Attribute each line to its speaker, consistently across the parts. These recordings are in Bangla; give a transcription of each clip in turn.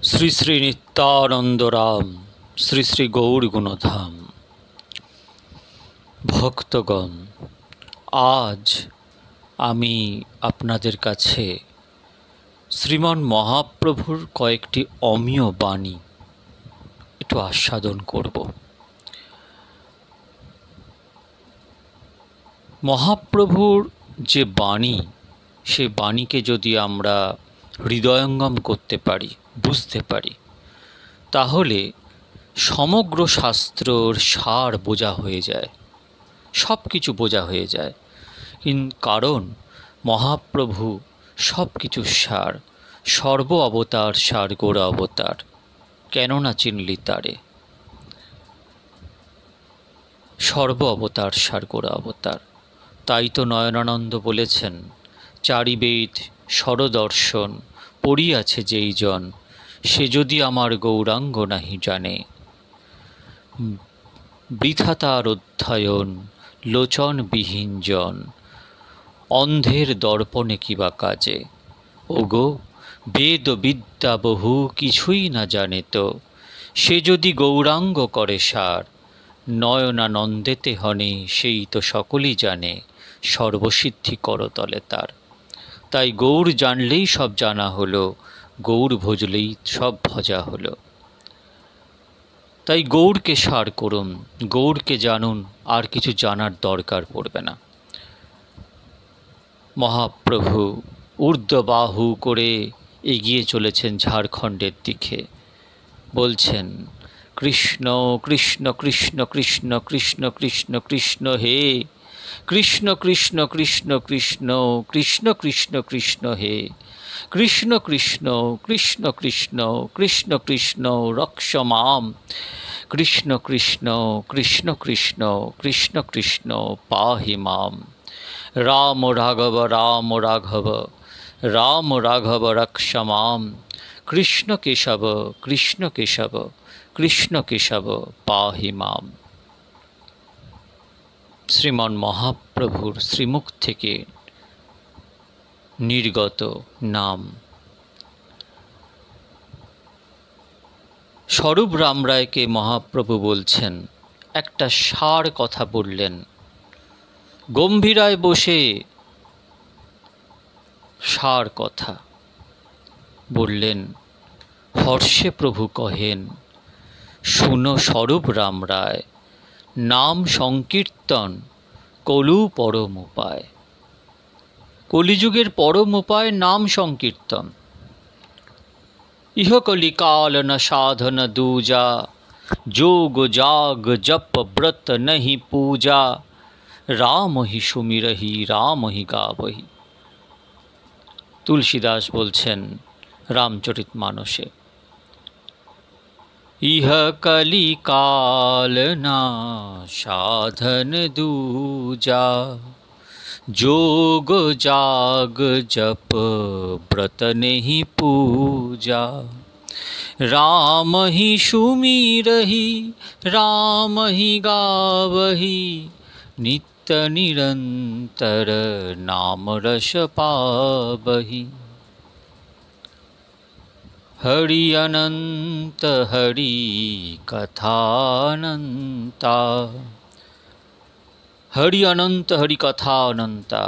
Speaker 1: শ্রী শ্রী নিত্যানন্দ রাম, শ্রী শ্রী গৌর গুণধাম। ভক্তগণ, আজ আমি আপনাদের কাছে শ্রীমান মহাপ্রভুর কয়েকটি অমীয় বাণী একটু আস্বাদন করব। মহাপ্রভুর যে বাণী, সে বাণীকে যদি আমরা হৃদয়ঙ্গম করতে পারি, বুঝতে পারি, তাহলে সমগ্র শাস্ত্রর সার বোঝা হয়ে যায়, সব কিছু বোঝা হয়ে যায়। কারণ মহাপ্রভু সব কিছুর সার, সর্ব অবতার সার গোড়া অবতার, কেন না চিনলি তারে। সর্ব অবতার সার গোড়া অবতার। তাই তো নয়নানন্দ বলেছেন, চারিবেদ স্বরদর্শন পড়িয়াছে যেই জন, সে যদি আমার গৌরাঙ্গ নাহি জানে। বৃথা তার অধ্যয়ন লোচনবিহীন জন, অন্ধের দর্পণে কিবা কাজে। ওগো, বেদ বিদ্যা বহু কিছুই না জানে তো, সে যদি গৌরাঙ্গ করে সার, নয়নানন্দেতে হনে সেই তো সকলই জানে, সর্বসিদ্ধি করতলে তার। তাই গৌর জানলেই সব জানা হলো, গৌর ভজলেই সব ভজা হলো। তাই গৌরকে সার করুন, গৌরকে জানুন, আর কিছু জানার দরকার পড়বে না। মহাপ্রভু ঊর্ধ্ববাহু করে এগিয়ে চলেছেন ঝাড়খণ্ডের দিকে। বলছেন, কৃষ্ণ কৃষ্ণ কৃষ্ণ কৃষ্ণ কৃষ্ণ কৃষ্ণ কৃষ্ণ হে, কৃষ্ণ কৃষ্ণ কৃষ্ণ কৃষ্ণ কৃষ্ণ কৃষ্ণ কৃষ্ণ হে, কৃষ্ণ কৃষ্ণ কৃষ্ণ কৃষ্ণ কৃষ্ণ কৃষ্ণ রক্ষ মাম, কৃষ্ণ কৃষ্ণ কৃষ্ণ কৃষ্ণ কৃষ্ণ কৃষ্ণ পাহি মাম। রাম রাঘব রাম রাঘব রাম রাঘব রক্ষ মাম, কৃষ্ণ কেশব কৃষ্ণ কেশব কৃষ্ণ কেশব পাহি মাম। শ্রীমান মহাপ্রভুর শ্রীমুখ থেকে নির্গত নাম। স্বরূপ রামরায়কে মহাপ্রভু বলছেন, একটা সার কথা বললেন। গম্ভীরায় বসে সার কথা বললেন। হর্ষে প্রভু কহেন, শুনো স্বরূপ রামরায়, নাম সংকীর্তন কলু পরম উপায়। কলিযুগের পরম উপায় নাম সংকীর্তন। ইহ কলিকাল ন সাধন দূজা, যোগ জাগ জপ ব্রত নহি পূজা, রাম হি সুমিরহি রাম হি গাবহি। তুলসীদাস বলছেন রামচরিতমানসে, ইহ কলিকাল না সাধন দূজা, যোগ জাগ জপ ব্রত নেহি পূজা, রাम ही सुमिरहि राम ही गावहि, नित्य निरंतर नाम रस पावहि। हरि अनंत हरि कथानंता, हरि अनंत हरि कथानंता।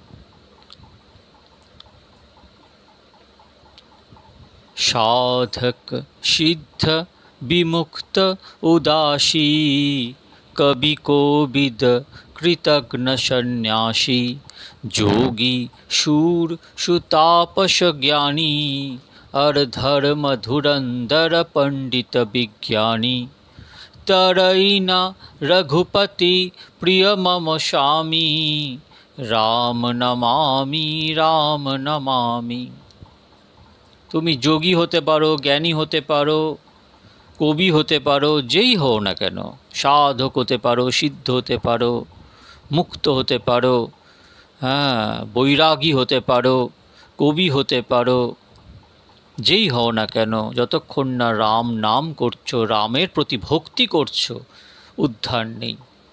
Speaker 1: साधक सिद्ध विमुक्त उदासी, कवि कोविद कृतघ्न सन्यासी, जोगी शूर सुतापस ज्ञानी, अरधर्म धुरंधर पंडित विज्ञानी, तरैना रघुपति प्रिय मम स्वामी, राम नमामि राम नमामि। তুমি যোগী হতে পারো, জ্ঞানী হতে পারো, কবি হতে পারো, যেই হও না কেন, সাধক হতে পারো, সিদ্ধ হতে পারো, মুক্ত হতে পারো, বৈরাগী হতে পারো, কবি হতে পারো, যেই হও না কেন, যতক্ষণ না রাম নাম করছো, রামের প্রতি ভক্তি করছো, উদ্ধার নেই।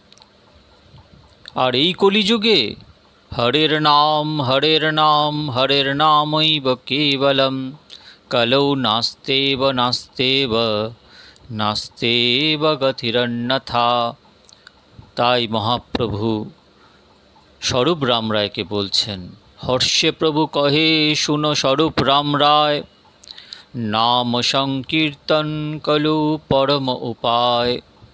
Speaker 1: আর এই কলিযুগে হরের নাম হরের নাম হরের নামৈব কেবলম, কলৌ নাস্তেব নাস্তেব নাস্তেব গতিরন্যথা। তাই মহাপ্রভু স্বরূপ রাম রায়কে বলছেন, হর্ষে প্রভু কহে শুনো স্বরূপ রাম রায়, নাম সংকীর্তন কলু পরম উপায়।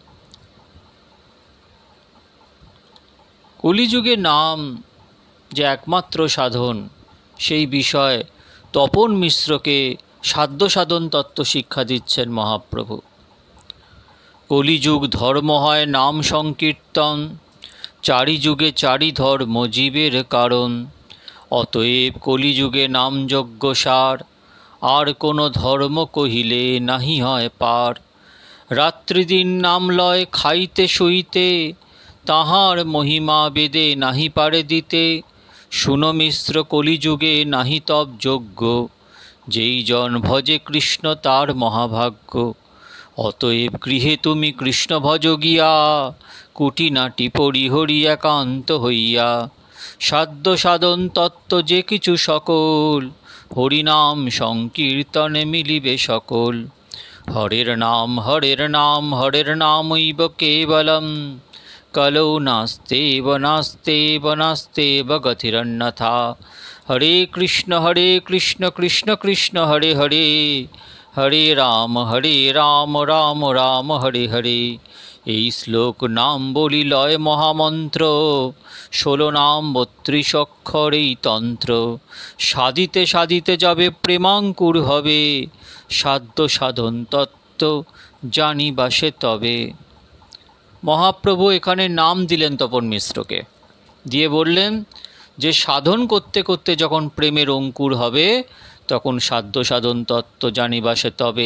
Speaker 1: কলিযুগে নাম যে একমাত্র সাধন, সেই বিষয়ে তপন মিশ্রকে সাধ্য সাধন তত্ত্ব শিক্ষা দিচ্ছেন মহাপ্রভু। কলিযুগ ধর্ম হয় নাম সংকীর্তন, চারি যুগে চারি ধর্ম জীবের কারণ। অতএব কলিযুগে নাম যজ্ঞ সার, আর কোনো ধর্ম কহিলে নাহি হয় পার। রাত্রিদিন নাম লয় খাইতে শুইতে, তাহার মহিমা বেদে নাহি পারে দিতে। শুনো মিশ্র কলিযুগে নাহি তব যোগ্য, যেই জন ভজে কৃষ্ণ তার মহাভাগ্য। অতএব গৃহে তুমি কৃষ্ণ ভজ গিয়া, কুটিনাটি পরিহরি একান্ত হইয়া। সাধ্য সাধন তত্ত্ব যে কিছু সকল, হরিনাম সংকীর্তনে মিলিবে সকল। হরের নাম হরের নাম হরের নামৈব কেবলম, কলৌ নাস্তেব নাস্তেব নাস্তেব গতিরন্যথা। হরে কৃষ্ণ কৃষ্ণ কৃষ্ণ হরে হরে, হরে রাম রাম রাম হরে হরে। এই শ্লোক নাম বলি লয় মহামন্ত্র, 16 নাম 32 অক্ষর এই তন্ত্র। সাধিতে সাধিতে যাবে প্রেমাঙ্কুর হবে, সাধ্য সাধন তত্ত্ব জানিবাসে তবে। মহাপ্রভু এখানে নাম দিলেন তপন মিশ্রকে, দিয়ে বললেন যে সাধন করতে করতে যখন প্রেমের অঙ্কুর হবে, তখন সাধ্য সাধন তত্ত্ব জানিবাসে তবে।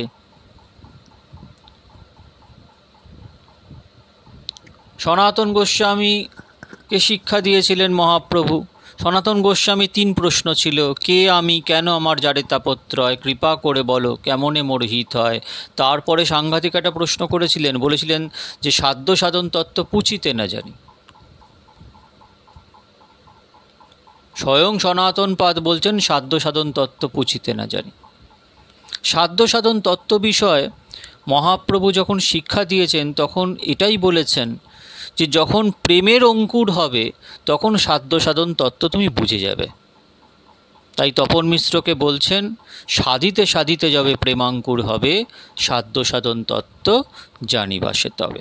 Speaker 1: সনাতন গোস্বামীকে শিক্ষা দিয়েছিলেন মহাপ্রভু। সনাতন গোস্বামী 3 প্রশ্ন ছিল, কে আমি, কেন আমার জারে তাপত্রয়, কৃপা করে বলো কেমনে মোর হিত হয়। তারপরে সাংঘাতিক একটা প্রশ্ন করেছিলেন, বলেছিলেন যে সাধ্য সাধন তত্ত্ব পুছিতে না জানি। স্বয়ং সনাতন পাদ বলছেন সাধ্য সাধন তত্ত্ব পুছিতে না জানি। সাধ্য সাধন তত্ত্ব বিষয়ে মহাপ্রভু যখন শিক্ষা দিয়েছেন, তখন এটাই বলেছেন যে যখন প্রেমের অঙ্কুর হবে, তখন সাধ্য সাধন তত্ত্ব তুমি বুঝে যাবে। তাই তপন মিশ্রকে বলছেন, সাধিতে সাধিতে যাবে প্রেমাঙ্কুর হবে, সাধ্য সাধন তত্ত্ব জানিবাসে তবে।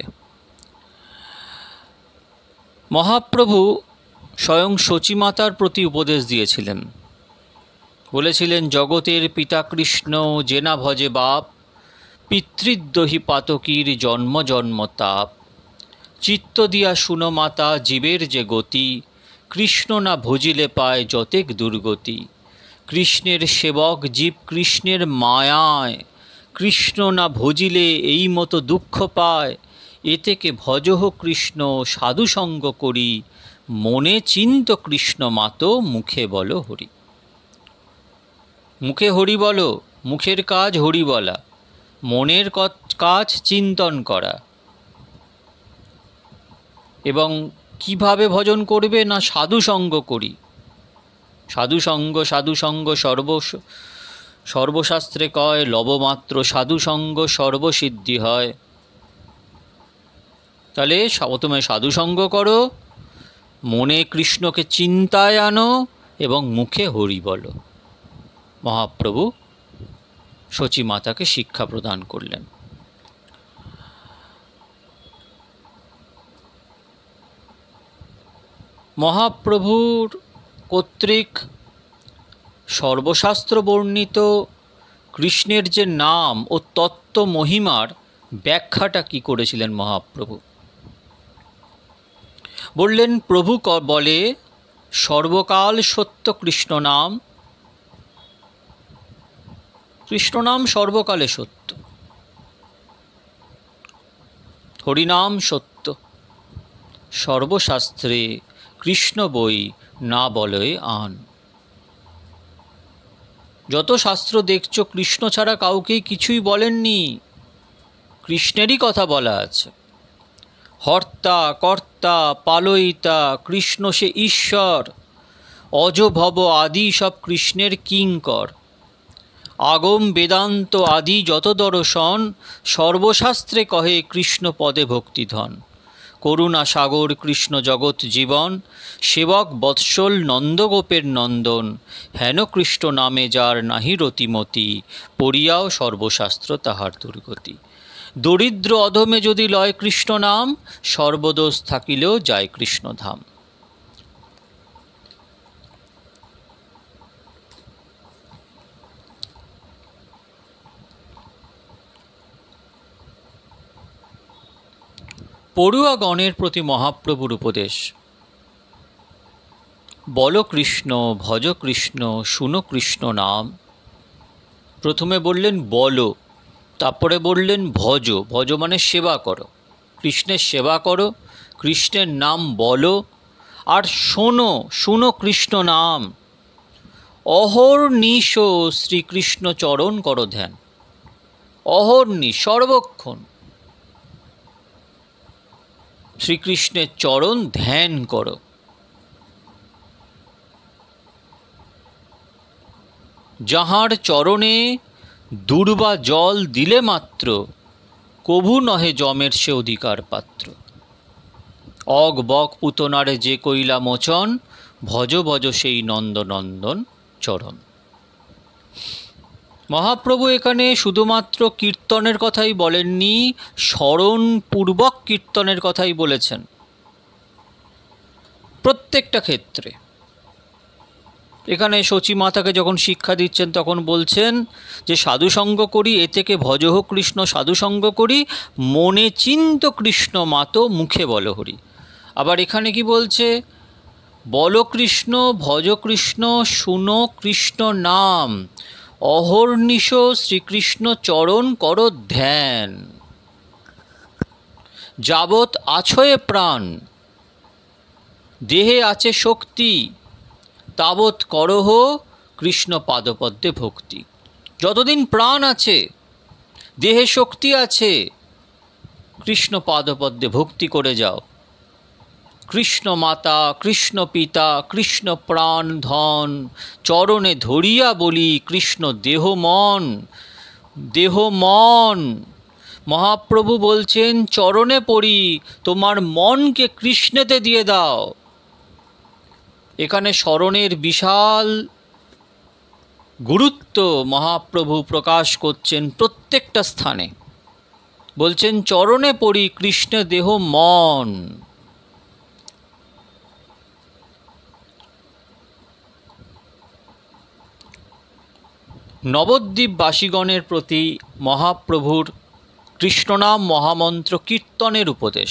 Speaker 1: মহাপ্রভু স্বয়ং সচিমাতার প্রতি উপদেশ দিয়েছিলেন, বলেছিলেন, জগতের পিতা কৃষ্ণ যে না ভজে বাপ, পিতৃদ্রোহী পাতকীর জন্ম জন্ম তাপ। চিত্ত দিয়া শুনো মাতা জীবের যে গতি, কৃষ্ণ না ভজিলে পায় যতেক দুর্গতি। কৃষ্ণের সেবক জীব কৃষ্ণের মায়ায়, কৃষ্ণ না ভজিলে এই মতো দুঃখ পায়। এ থেকে ভজহ কৃষ্ণ সাধুসঙ্গ করি, মনে চিন্ত কৃষ্ণ মাতো মুখে বলো হরি। মুখে হরি বলো, মুখের কাজ হরি বলা, মনের কাজ চিন্তন করা। এবং কিভাবে ভজন করবে না, সাধুসঙ্গ করি। সাধুসঙ্গ সাধুসঙ্গ সর্বশাস্ত্রে কয়, লবমাত্র সাধুসঙ্গ সর্বসিদ্ধি হয়। তাহলে প্রথমে সাধুসঙ্গ করো, মনে কৃষ্ণকে চিন্তায় আনো এবং মুখে হরি বলো। মহাপ্রভু সচিমাতাকে শিক্ষা প্রদান করলেন। মহাপ্রভুর কর্তৃক সর্বশাস্ত্র বর্ণিত কৃষ্ণের যে নাম ও তত্ত্ব মহিমার ব্যাখ্যাটা কি করেছিলেন মহাপ্রভু? বললেন, প্রভু বলে সর্বকাল সত্য কৃষ্ণ নাম। কৃষ্ণ নাম সর্বকালে সত্য, হরিনাম সত্য। সর্বশাস্ত্রে কৃষ্ণ বই না বলয়ে আন। যত শাস্ত্র দেখছো, কৃষ্ণ ছাড়া কাউকেই কিছুই বলেননি, কৃষ্ণেরই কথা বলা আছে। হর্তা কর্তা পালয়িতা কৃষ্ণ সে ঈশ্বর, অজ ভব আদি সব কৃষ্ণের কিঙ্কর। আগম বেদান্ত আদি যত দর্শন, সর্বশাস্ত্রে কহে কৃষ্ণ পদে ভক্তিধন। করুণা সাগর কৃষ্ণ জগৎ জীবন, সেবক বৎসল নন্দগোপের নন্দন। হেন কৃষ্ণ নামে যার নাহি রতিমতি, পড়িয়াও সর্বশাস্ত্র তাহার দুর্গতি। দরিদ্র অধমে যদি লয় কৃষ্ণ নাম, সর্বদোষ থাকিলেও যায় কৃষ্ণধাম। পড়ুয়াগণের প্রতি মহাপ্রভুর উপদেশ। বল কৃষ্ণ, ভজ কৃষ্ণ, শুনো কৃষ্ণ নাম। প্রথমে বললেন বলো, তারপরে বললেন ভজ। ভজ মানে সেবা করো, কৃষ্ণের সেবা করো, কৃষ্ণের নাম বলো, আর শোনো, শুনো কৃষ্ণ নাম। অহর্নিশ শ্রীকৃষ্ণ চরণ করো ধ্যান। অহর্নিশ সর্বক্ষণ শ্রীকৃষ্ণের চরণ ধ্যান করো। যাহার চরণে দুর্বা জল দিলে মাত্র, কভু নহে জমের সে অধিকার পাত্র। অগ বক পুতনারে যে কইলা মোচন, ভজ ভজ সেই নন্দনন্দন চরণ। মহাপ্রভু এখানে শুধুমাত্র কীর্তনের কথাই বলেননি, স্মরণপূর্বক কীর্তনের কথাই বলেছেন। প্রত্যেকটা ক্ষেত্রে এখানে শচী মাতাকে যখন শিক্ষা দিচ্ছেন তখন বলছেন যে সাধুসঙ্গ করি, এ থেকে ভজহ কৃষ্ণ সাধুসঙ্গ করি, মনে চিন্ত কৃষ্ণ মাতো মুখে বল হরি। আবার এখানে কি বলছে, বল কৃষ্ণ, ভজ কৃষ্ণ, শুনো কৃষ্ণ নাম, অহর্নিশ শ্রীকৃষ্ণ চরণ কর ধ্যান। যাবৎ আছয়ে প্রাণ, দেহে আছে শক্তি, তাবৎ করহ কৃষ্ণ পাদপদ্মে ভক্তি। যতদিন প্রাণ আছে, দেহে শক্তি আছে, কৃষ্ণ পাদপদ্মে ভক্তি করে যাও। কৃষ্ণ মাতা, কৃষ্ণ পিতা, কৃষ্ণ প্রাণ ধন, চরণে ধরিয়া বলি কৃষ্ণ দেহ মন। দেহ মন, মহাপ্রভু বলছেন চরণে পড়ি, তোমার মনকে কৃষ্ণেতে দিয়ে দাও। এখানে স্মরণের বিশাল গুরুত্ব মহাপ্রভু প্রকাশ করছেন প্রত্যেকটা স্থানে। বলছেন চরণে পড়ি কৃষ্ণ দেহ মন। নবদ্বীপবাসীগণের প্রতি মহাপ্রভুর কৃষ্ণনাম মহামন্ত্র কীর্তনের উপদেশ।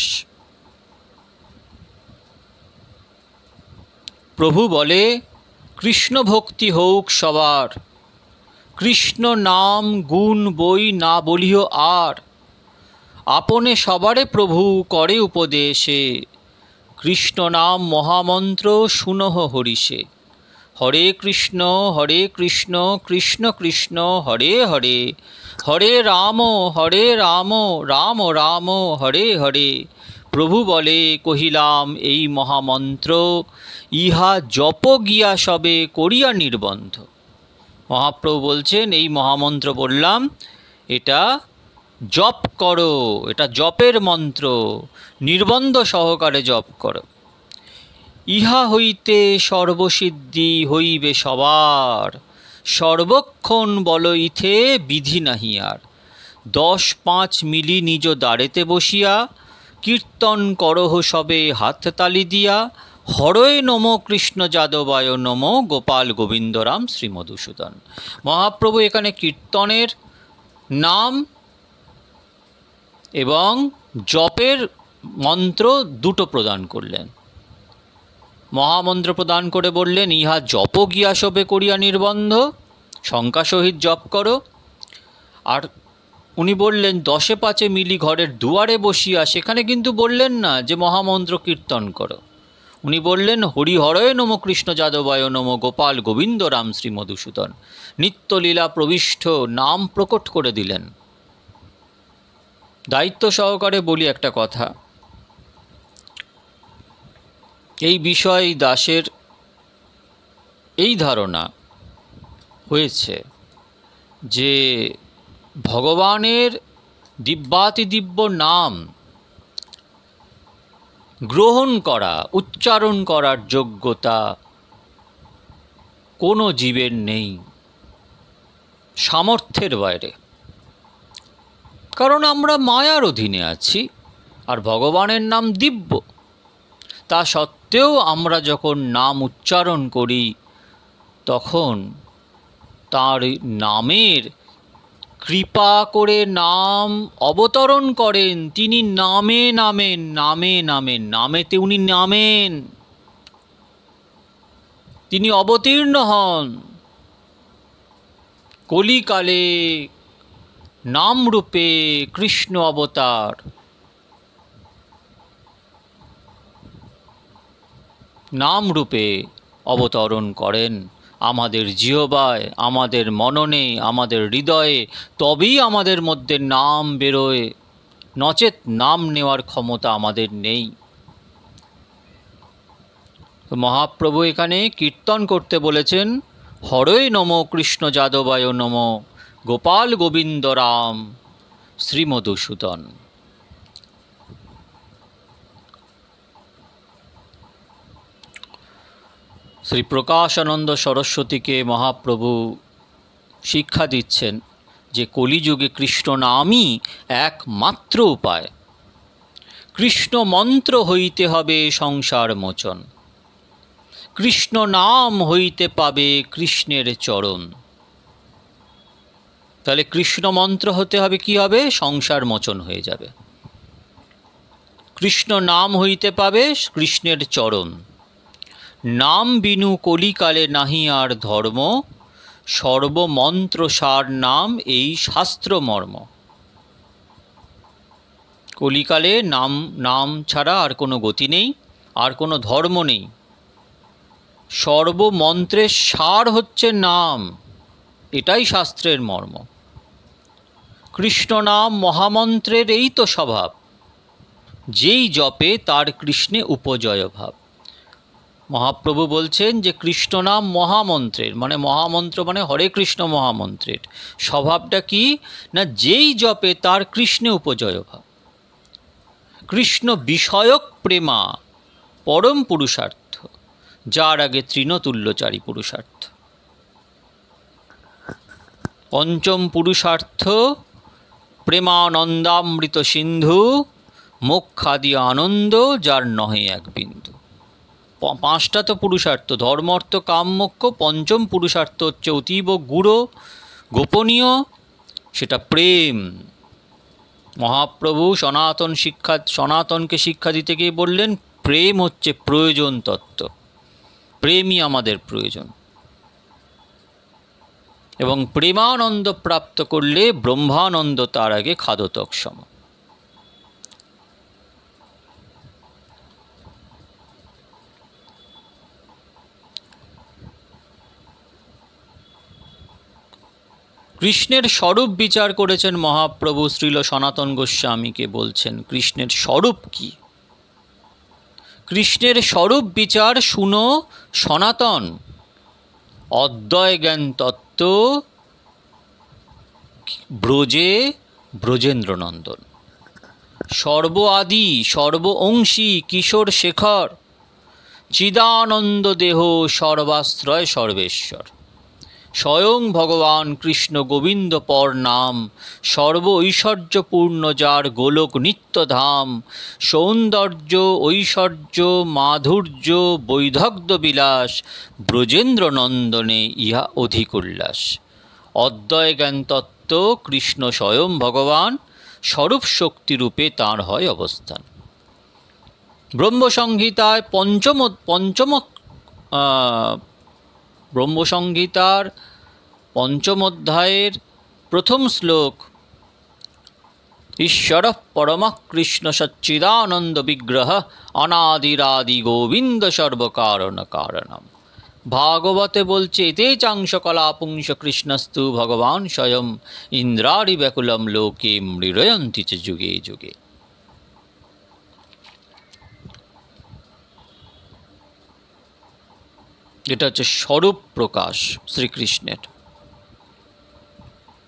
Speaker 1: প্রভু বলে কৃষ্ণ ভক্তি হোক সবার, কৃষ্ণ নাম গুণ বই না বলিও আর। আপনে সবারে প্রভু করে উপদেশে, কৃষ্ণ নাম মহামন্ত্র শুনহ হরিষে। হরে কৃষ্ণ কৃষ্ণ কৃষ্ণ হরে হরে, হরে রাম রাম রাম হরে হরে। প্রভু বলে কহিলাম এই মহামন্ত্র, ইহা জপ গিয়া সবে করিয়া নির্বন্ধ। মহাপ্রভু বলছেন এই মহামন্ত্র বললাম, এটা জপ করো, এটা জপের মন্ত্র, নির্বন্ধ সহকারে জপ করো। ইহা হইতে সর্বসিদ্ধি হইবে সবার, সর্বক্ষণ বল ইথে বিধি নাহি আর। 10-5 মিলি নিজ দ্বারেতে বসিয়া, কীর্তন করহ সবে হাততালি দিয়া। হরয়ে নমো কৃষ্ণ যাদবায় নমো, গোপাল গোবিন্দরাম শ্রী মধুসূদন। মহাপ্রভু এখানে কীর্তনের নাম এবং জপের মন্ত্র দুটো প্রদান করলেন। মহামন্ত্র প্রদান করে বললেন ইহা জপ গিয়া সবে করিয়া নির্বন্ধ, শঙ্কা সহিত জপ করো। আর উনি বললেন 10-5 মিলি ঘরের দুয়ারে বসিয়া, সেখানে কিন্তু বললেন না যে মহামন্ত্র কীর্তন করো, উনি বললেন হরিহরয়ে নম কৃষ্ণ যাদবায় নম, গোপাল গোবিন্দ রাম শ্রী মধুসূদন। নিত্যলীলা প্রবিষ্ট নাম প্রকট করে দিলেন। দায়িত্ব সহকারে বলি একটা কথা, এই বিষয় দাসের এই ধারণা হয়েছে যে ভগবানের দিব্যাতিদিব্য নাম গ্রহণ করা, উচ্চারণ করার যোগ্যতা কোনো জীবের নেই, সামর্থ্যের বাইরে। কারণ আমরা মায়ার অধীনে আছি, আর ভগবানের নাম দিব্য। তা সত্ত্বেও আমরা যখন নাম উচ্চারণ করি, তখন তার নামের কৃপা করে নাম অবতরণ করেন। তিনি নামে নামেন, নামে নামেন, নামেতে উনি নামেন, তিনি অবতীর্ণ হন। কলিকালে নামরূপে কৃষ্ণ অবতার, নামরূপে অবতরণ করেন আমাদের জিহ্বায়, আমাদের মননে, আমাদের হৃদয়ে। তবেই আমাদের মধ্যে নাম বেরোয়, নচেৎ নাম নেওয়ার ক্ষমতা আমাদের নেই। তো মহাপ্রভু এখানে কীর্তন করতে বলেছেন, হরৈ নম কৃষ্ণ যাদবায় নম, গোপাল গোবিন্দ রাম শ্রীমধুসূদন। শ্রী প্রকাশানন্দ সরস্বতীকে মহাপ্রভু শিক্ষা দিচ্ছেন যে কলিযুগে কৃষ্ণ নামই একমাত্র উপায়। কৃষ্ণ মন্ত্র হইতে হবে সংসার মোচন, কৃষ্ণ নাম হইতে পাবে কৃষ্ণের চরণ। তাহলে কৃষ্ণ মন্ত্র হতে হবে, কি হবে? সংসার মোচন হয়ে যাবে। কৃষ্ণ নাম হইতে পাবে কৃষ্ণের চরণ। নাম বিনু কলিকালে নাহি আর ধর্ম, সর্বমন্ত্র সার নাম এই শাস্ত্র মর্ম। কলিকালে নাম ছাড়া আর কোনো গতি নেই, আর কোনো ধর্ম নেই। সর্বমন্ত্রের সার হচ্ছে নাম, এটাই শাস্ত্রের মর্ম। কৃষ্ণ নাম মহামন্ত্রের এই তো স্বভাব, যেই জপে তার কৃষ্ণে উপজয় ভাব। মহাপ্রভু বলছেন যে কৃষ্ণ নাম মহামন্ত্রের, মানে মহামন্ত্র মানে হরে কৃষ্ণ মহামন্ত্রের স্বভাবটা কি না, যেই জপে তার কৃষ্ণে উপজয় ভাব। কৃষ্ণ বিষয়ক প্রেমা পরম পুরুষার্থ, যার আগে তৃণতুল্যচারী পুরুষার্থ। পঞ্চম পুরুষার্থ প্রেমানন্দামৃত সিন্ধু, মোক্ষাদি আনন্দ যার নহে এক বিন্দু। পাঁচটা তো পুরুষার্থ, ধর্ম অর্থ কাম মোক্ষ। পঞ্চম পুরুষার্থ হচ্ছে অতীব গূঢ় গোপনীয়, সেটা প্রেম। মহাপ্রভু সনাতনকে শিক্ষা দিতে গিয়ে বললেন, প্রেম হচ্ছে প্রয়োজন তত্ত্ব, প্রেমই আমাদের প্রয়োজন। এবং প্রেমানন্দ প্রাপ্ত করলে ব্রহ্মানন্দ তার আগে খাদতক সম। কৃষ্ণের স্বরূপ বিচার করেছেন মহাপ্রভু। শ্রীল সনাতন গোস্বামীকে বলছেন কৃষ্ণের স্বরূপ কি। কৃষ্ণের স্বরূপ বিচার শুনো সনাতন, অদ্বয় জ্ঞান তত্ত্ব ব্রজে ব্রজেন্দ্রনন্দন। সর্ব আদি সর্ব অংশী কিশোর শেখর, চিদানন্দ দেহ সর্বাশ্রয় সর্বেশ্বর। স্বয়ং ভগবান কৃষ্ণ গোবিন্দ পর নাম, সর্ব ঐশ্বর্যপূর্ণ যার গোলক নিত্যধাম। সৌন্দর্য ঐশ্বর্য মাধুর্য বৈদগ্ধ বিলাস, ব্রজেন্দ্র নন্দনে ইহা অধিক উল্লাস। অদ্বয় জ্ঞান তত্ত্ব কৃষ্ণ স্বয়ং ভগবান, স্বরূপ শক্তিরূপে তাঁর হয় অবস্থান। ব্রহ্মসংহিতায় ব্রহ্মসংহিতার পঞ্চম অধ্যায়ের প্রথম শ্লোক, ঈশ্বর পরমঃ কৃষ্ণ সচ্চিদানন্দ বিগ্রহ, অনাদিরাদি গোবিন্দ সর্বকারণ কারণম। ভাগবতে বলছে, এতে চাংশ কলা পুংস কৃষ্ণস্তু ভগবান স্বয়ং, ইন্দ্রারি ব্যাকুলম লোকে মৃরয়ন্তি চ যুগে যুগে। এটা হচ্ছে স্বরূপ প্রকাশ শ্রীকৃষ্ণের।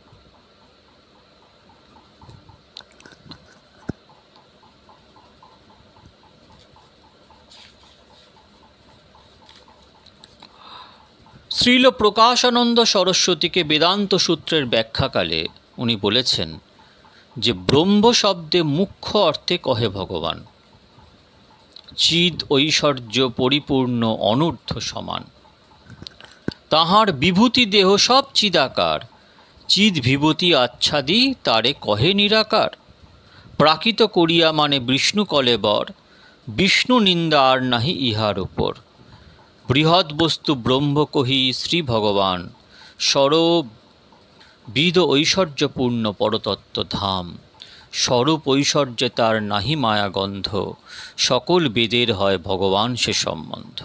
Speaker 1: শ্রীল প্রকাশানন্দ সরস্বতীকে বেদান্ত সূত্রের ব্যাখ্যাকালে উনি বলেছেন যে ব্রহ্ম শব্দে মুখ্য অর্থে কহে ভগবান, চিদ ঐশ্বর্য পরিপূর্ণ অনূর্ধ্ব সমান, তাহার বিভূতি দেহ সব চিদাকার, চিদ বিভূতি আচ্ছাদি তারে কহে নিরাকার, প্রাকৃত করিয়া মানে বিষ্ণু কলেবর, বিষ্ণু নিন্দা আর নাহি ইহার উপর, বৃহৎ বস্তু ব্রহ্ম কহি শ্রী ভগবান, সর্ববিধ ঐশ্বর্যপূর্ণ পরতত্ত্ব ধাম, স্বরূপ ঐশ্বর্যে তার নাহি মায়া গন্ধ, সকল বেদের হয় ভগবান সে সম্বন্ধ।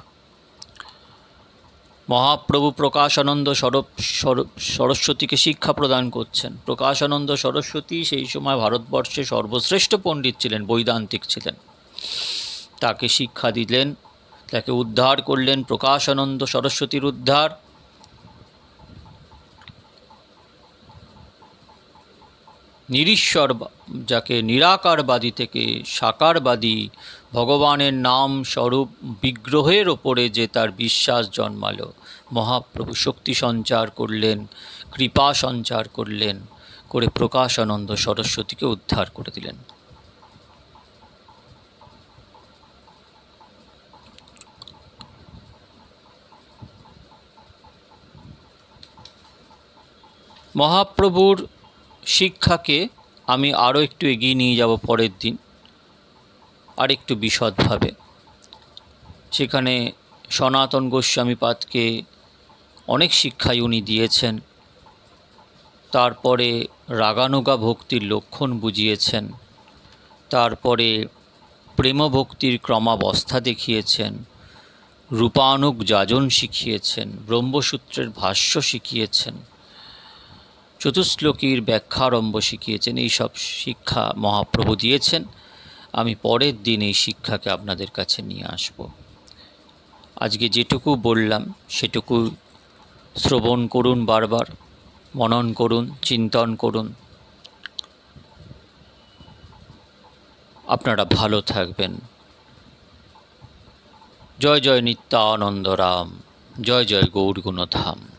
Speaker 1: মহাপ্রভু প্রকাশানন্দ সরস্বতীকে শিক্ষা প্রদান করছেন। প্রকাশানন্দ সরস্বতী সেই সময় ভারতবর্ষে সর্বশ্রেষ্ঠ পণ্ডিত ছিলেন, বৈদান্তিক ছিলেন। তাকে শিক্ষা দিলেন, তাকে উদ্ধার করলেন। প্রকাশানন্দ সরস্বতীর উদ্ধার নিরীশ্বর, যাকে নিরাকারবাদী থেকে সাকারবাদী ভগবানের নাম স্বরূপ বিগ্রহের ওপরে যে তার বিশ্বাস জন্মালো, মহাপ্রভু শক্তি সঞ্চার করলেন, কৃপা সঞ্চার করলেন, করে প্রকাশানন্দ সরস্বতীকে উদ্ধার করে দিলেন। মহাপ্রভুর শিক্ষাকে আমি আরও একটু এগিয়ে নিয়ে যাব পরের দিন, আর একটু বিশদভাবে। সেখানে সনাতন গোস্বামীপাদকে অনেক শিক্ষাই উনি দিয়েছেন। তারপরে রাগানুগা ভক্তির লক্ষণ বুঝিয়েছেন, তারপরে প্রেমভক্তির ক্রমাবস্থা দেখিয়েছেন, রূপানুগ যাজন শিখিয়েছেন, ব্রহ্মসূত্রের ভাষ্য শিখিয়েছেন, চতুশ্লোকীর ব্যাখ্যারম্ভ শিখিয়েছেন। এই সব শিক্ষা মহাপ্রভু দিয়েছেন। আমি পরের দিন এই শিক্ষাকে আপনাদের কাছে নিয়ে আসব। আজকে যেটুকু বললাম সেটুকু শ্রবণ করুন, বারবার মনন করুন, চিন্তন করুন। আপনারা ভালো থাকবেন। জয় জয় নিত্যানন্দ রাম, জয় জয় গৌরগুণধাম।